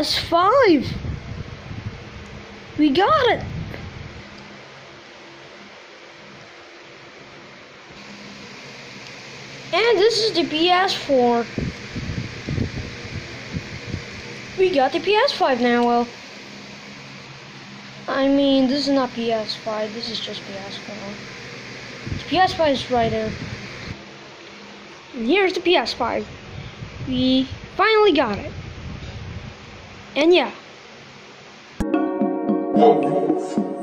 PS5. We got it. And this is the PS4. We got the PS5 now. Well, I mean, this is not PS5. This is just PS4. The PS5 is right there. And here's the PS5. We finally got it. And yeah.